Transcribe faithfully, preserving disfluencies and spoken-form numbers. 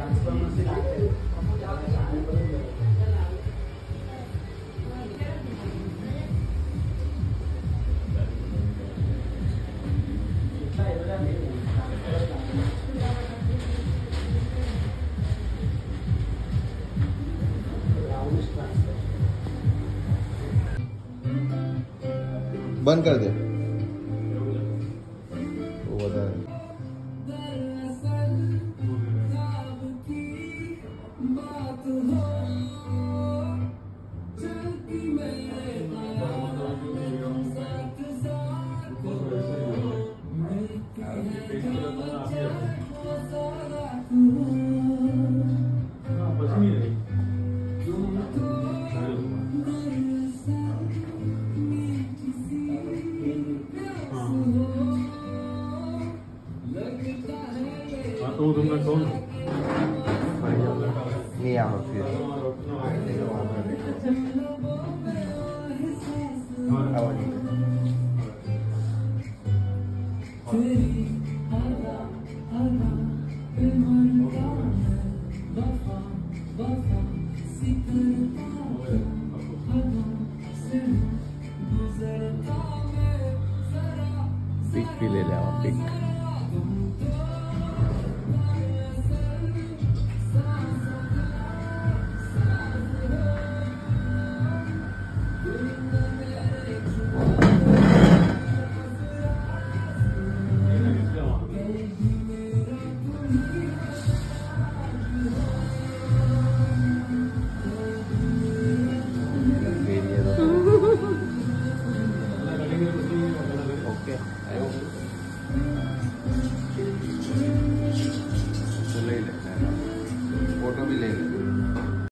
बंद कर दे वो बता रहे। तो तुमने कौन नहीं आओ फिर पिक भी ले ले पिक। फोटो भी ले ले।